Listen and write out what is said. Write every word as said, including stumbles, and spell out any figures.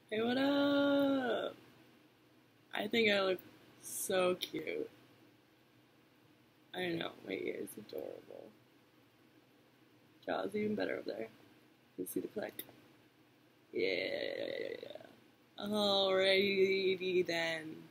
Hey, what up? I think I look so cute. I don't know, my ear is adorable. Jaw's even better over there. You see the click? Yeah. Alrighty then.